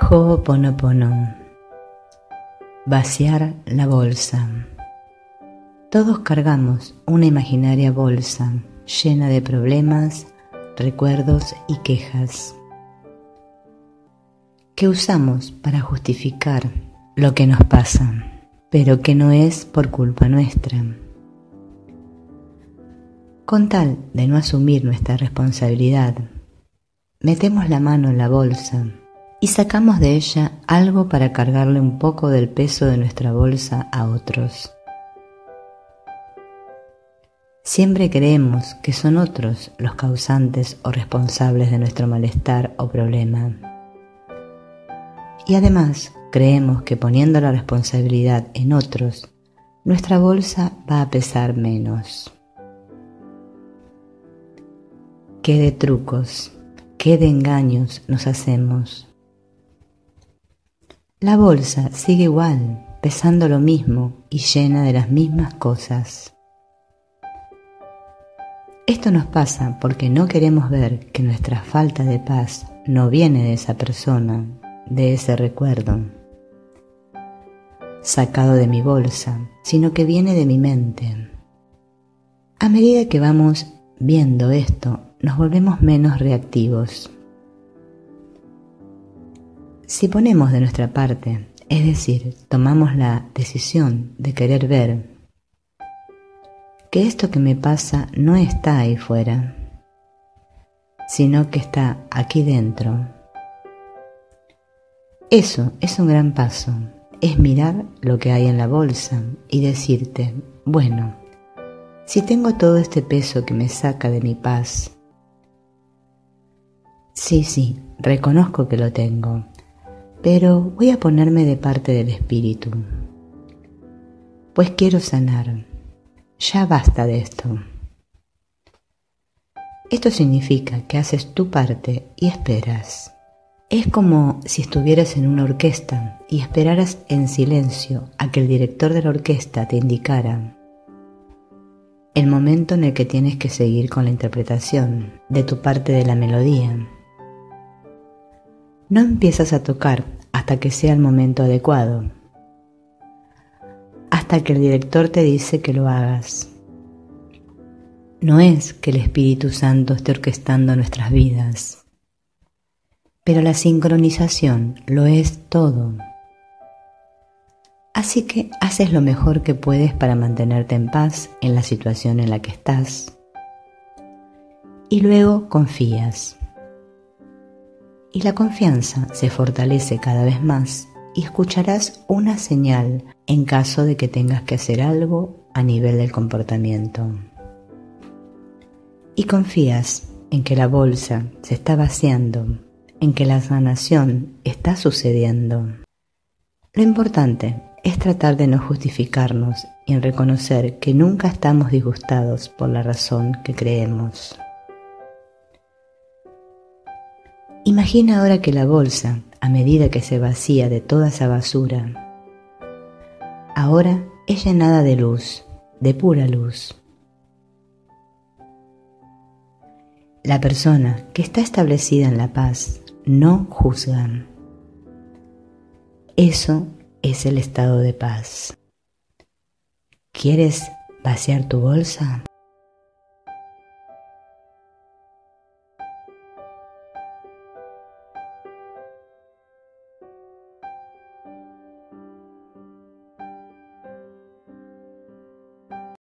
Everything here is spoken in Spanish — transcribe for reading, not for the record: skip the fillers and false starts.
Ho'oponopono. Vaciar la bolsa. Todos cargamos una imaginaria bolsa llena de problemas, recuerdos y quejas que usamos para justificar lo que nos pasa, pero que no es por culpa nuestra. Con tal de no asumir nuestra responsabilidad, metemos la mano en la bolsa y sacamos de ella algo para cargarle un poco del peso de nuestra bolsa a otros. Siempre creemos que son otros los causantes o responsables de nuestro malestar o problema. Y además creemos que poniendo la responsabilidad en otros, nuestra bolsa va a pesar menos. ¿Qué de trucos, qué de engaños nos hacemos? La bolsa sigue igual, pesando lo mismo y llena de las mismas cosas. Esto nos pasa porque no queremos ver que nuestra falta de paz no viene de esa persona, de ese recuerdo sacado de mi bolsa, sino que viene de mi mente. A medida que vamos viendo esto, nos volvemos menos reactivos. Si ponemos de nuestra parte, es decir, tomamos la decisión de querer ver que esto que me pasa no está ahí fuera, sino que está aquí dentro. Eso es un gran paso, es mirar lo que hay en la bolsa y decirte, bueno, si tengo todo este peso que me saca de mi paz, sí, reconozco que lo tengo, pero voy a ponerme de parte del espíritu, pues quiero sanar, ya basta de esto. Esto significa que haces tu parte y esperas. Es como si estuvieras en una orquesta y esperaras en silencio a que el director de la orquesta te indicara el momento en el que tienes que seguir con la interpretación de tu parte de la melodía. No empiezas a tocar hasta que sea el momento adecuado, hasta que el director te dice que lo hagas. No es que el Espíritu Santo esté orquestando nuestras vidas, pero la sincronización lo es todo. Así que haces lo mejor que puedes para mantenerte en paz en la situación en la que estás. Y luego confías. Y la confianza se fortalece cada vez más y escucharás una señal en caso de que tengas que hacer algo a nivel del comportamiento. Y confías en que la bolsa se está vaciando, en que la sanación está sucediendo. Lo importante es tratar de no justificarnos y en reconocer que nunca estamos disgustados por la razón que creemos. Imagina ahora que la bolsa, a medida que se vacía de toda esa basura, ahora es llenada de luz, de pura luz. La persona que está establecida en la paz no juzga. Eso es el estado de paz. ¿Quieres vaciar tu bolsa?